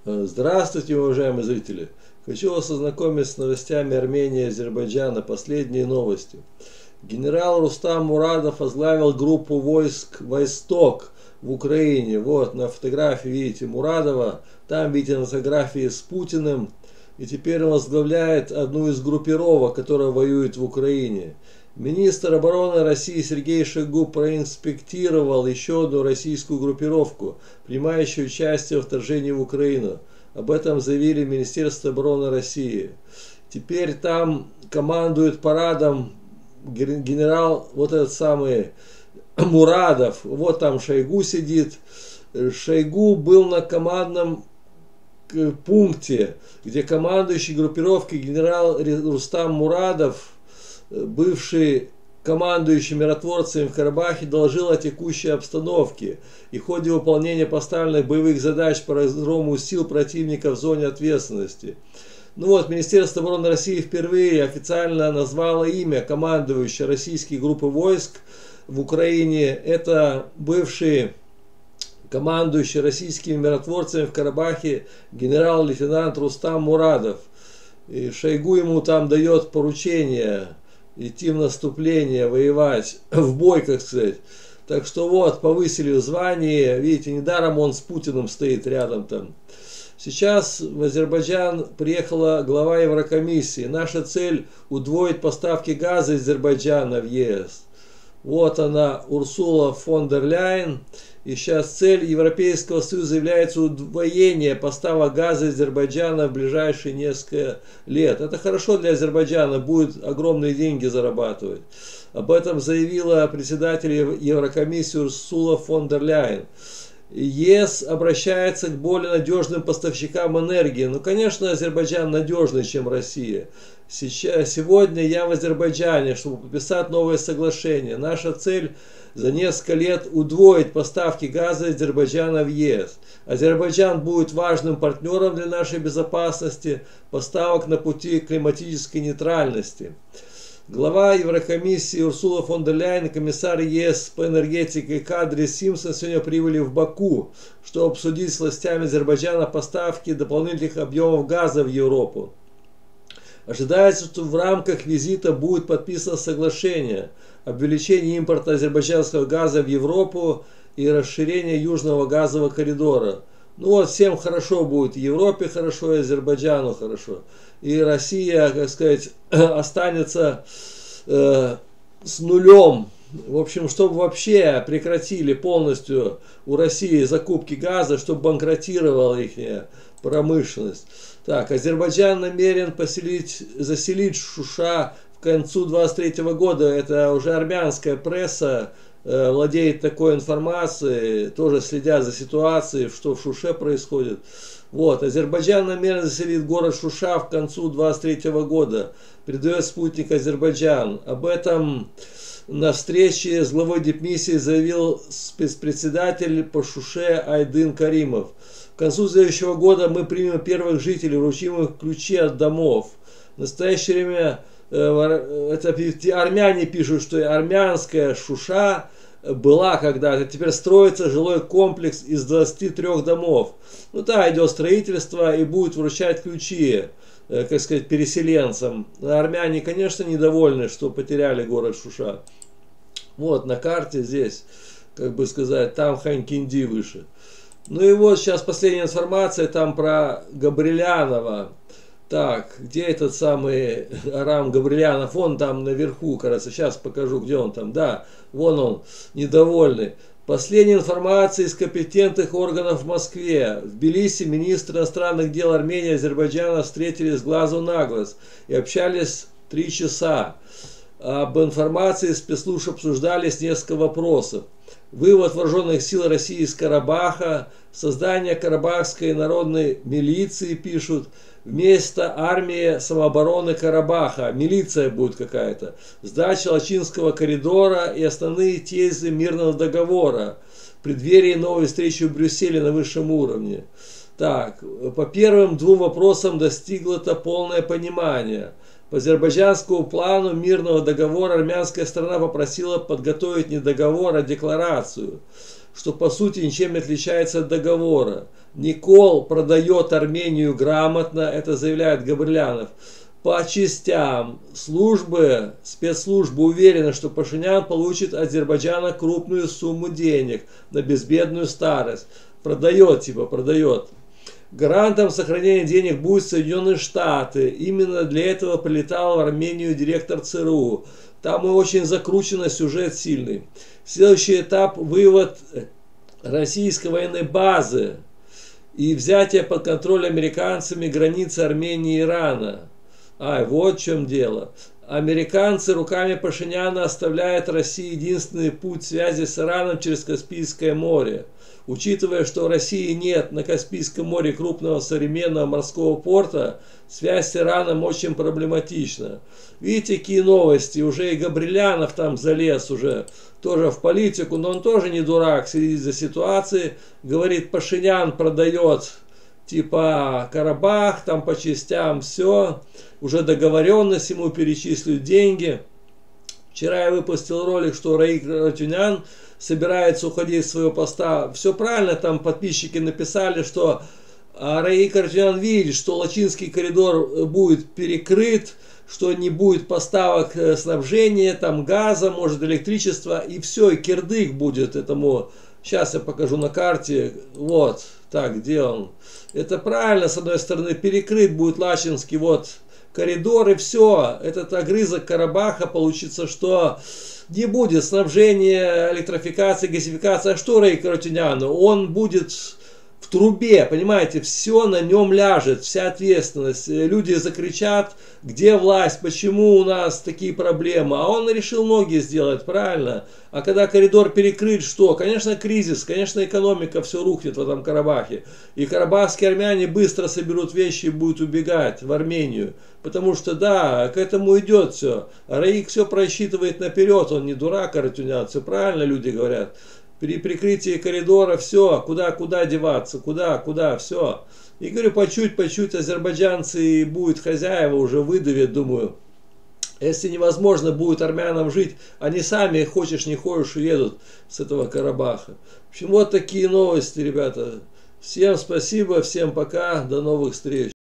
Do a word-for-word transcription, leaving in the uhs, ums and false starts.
Здравствуйте, уважаемые зрители! Хочу вас ознакомить с новостями Армении и Азербайджана. Последние новости. Генерал Рустам Мурадов возглавил группу войск «Восток» в Украине. Вот на фотографии видите Мурадова, там видите на фотографии с Путиным. И теперь он возглавляет одну из группировок, которая воюет в Украине. Министр обороны России Сергей Шойгу проинспектировал еще одну российскую группировку, принимающую участие в вторжении в Украину. Об этом заявили Министерство обороны России. Теперь там командует парадом генерал вот этот самый Мурадов. Вот там Шойгу сидит. Шойгу был на командном пункте, где командующий группировкой генерал Рустам Мурадов, бывший командующий миротворцами в Карабахе, доложил о текущей обстановке и ходе выполнения поставленных боевых задач по разгрому сил противника в зоне ответственности. Ну вот, Министерство обороны России впервые официально назвало имя командующего российской группы войск в Украине. Это бывший командующий российскими миротворцами в Карабахе генерал-лейтенант Рустам Мурадов. И Шойгу ему там дает поручение идти в наступление, воевать, в бой, как сказать. Так что вот, повысили в звании. Видите, недаром он с Путиным стоит рядом там. Сейчас в Азербайджан приехала глава Еврокомиссии. Наша цель – удвоить поставки газа из Азербайджана в ЕС. Вот она, Урсула фон дер Ляйен. И сейчас цель Европейского Союза является удвоение поставок газа из Азербайджана в ближайшие несколько лет. Это хорошо для Азербайджана, будет огромные деньги зарабатывать. Об этом заявила председатель Еврокомиссии Урсула фон дер Ляйен. ЕС обращается к более надежным поставщикам энергии. Ну, конечно, Азербайджан надежнее, чем Россия. Сейчас, сегодня я в Азербайджане, чтобы подписать новое соглашение. Наша цель за несколько лет удвоить поставки газа из Азербайджана в ЕС. Азербайджан будет важным партнером для нашей безопасности, поставок на пути климатической нейтральности. Глава Еврокомиссии Урсула фон дер Ляйен и комиссар ЕС по энергетике Кадри Симпсон сегодня прибыли в Баку, чтобы обсудить с властями Азербайджана поставки дополнительных объемов газа в Европу. Ожидается, что в рамках визита будет подписано соглашение об увеличении импорта азербайджанского газа в Европу и расширении южного газового коридора. Ну вот, всем хорошо будет, и Европе хорошо, и Азербайджану хорошо. И Россия, как сказать, останется э, с нулем. В общем, чтобы вообще прекратили полностью у России закупки газа, чтобы банкротировала их промышленность. Так, Азербайджан намерен поселить, заселить Шуша к концу двадцать третьего года. Это уже армянская пресса э, владеет такой информацией, тоже следят за ситуацией, что в Шуше происходит. Вот, Азербайджан намерен заселить город Шуша в концу двадцать третьего года, передает спутник Азербайджан. Об этом на встрече с главой дипмиссии заявил спецпредседатель по Шуше Айдын Каримов. К концу следующего года мы примем первых жителей, вручим их ключи от домов. В настоящее время э, это армяне пишут, что армянская Шуша была когда-то, теперь строится жилой комплекс из двадцати трёх домов. Ну да, идет строительство и будет вручать ключи, э, как сказать, переселенцам. Армяне, конечно, недовольны, что потеряли город Шуша. Вот на карте здесь, как бы сказать, там Ханькинди выше. Ну и вот сейчас последняя информация там про Габрилянова. Так, где этот самый Арам Габрилянов? Он там наверху, кажется. Сейчас покажу, где он там. Да, вон он, недовольный. Последняя информация из компетентных органов в Москве. В Тбилиси министры иностранных дел Армении и Азербайджана встретились глазу на глаз и общались три часа. Об информации спецслужб обсуждались несколько вопросов. Вывод вооруженных сил России из Карабаха, создание Карабахской народной милиции, пишут, вместо армии самообороны Карабаха, милиция будет какая-то, сдача Лачинского коридора и основные тезы мирного договора, в преддверии новой встречи в Брюсселе на высшем уровне. Так, по первым двум вопросам достигло-то полное понимание. По азербайджанскому плану мирного договора армянская сторона попросила подготовить не договор, а декларацию. что по сути ничем не отличается от договора. Никол продает Армению грамотно, это заявляет Габрилянов. По частям службы, спецслужбы уверены, что Пашинян получит от Азербайджана крупную сумму денег на безбедную старость. Продает, типа, продает. Гарантом сохранения денег будут Соединенные Штаты. Именно для этого прилетал в Армению директор ЦРУ. Там и очень закрученный сюжет сильный. Следующий этап – вывод российской военной базы и взятие под контроль американцами границы Армении и Ирана. Ай, вот в чем дело. Американцы руками Пашиняна оставляют России единственный путь связи с Ираном через Каспийское море. Учитывая, что в России нет на Каспийском море крупного современного морского порта, связь с Ираном очень проблематична. Видите, какие новости, уже и Габрилянов там залез уже тоже в политику, но он тоже не дурак, следит за ситуацией, говорит, Пашинян продает типа Карабах, там по частям все, уже договоренность, ему перечислят деньги. Вчера я выпустил ролик, что Раик Арутюнян собирается уходить с своего поста. Все правильно, там подписчики написали, что Раик Арутюнян видит, что Лачинский коридор будет перекрыт, что не будет поставок снабжения, там газа, может электричества, и все, и кирдык будет этому. Сейчас я покажу на карте. Вот, так, где он? Это правильно, с одной стороны, перекрыт будет Лачинский вот коридор, и все. Этот огрызок Карабаха получится, что не будет снабжения, электрификации, газификации. А что Раик Арутюняну? Он будет в трубе, понимаете, все на нем ляжет, вся ответственность. Люди закричат, где власть, почему у нас такие проблемы. А он решил ноги сделать, правильно. А когда коридор перекрыт, что? Конечно, кризис, конечно, экономика, все рухнет в этом Карабахе. И карабахские армяне быстро соберут вещи и будут убегать в Армению. Потому что, да, к этому идет все. Раик все просчитывает наперед, он не дурак, Арутюнян, все правильно люди говорят. При прикрытии коридора все, куда, куда деваться, куда, куда, все. И говорю, по чуть, по чуть азербайджанцы будут хозяева, уже выдавят, думаю. Если невозможно будет армянам жить, они сами, хочешь не хочешь, уедут с этого Карабаха. В общем, вот такие новости, ребята. Всем спасибо, всем пока, до новых встреч.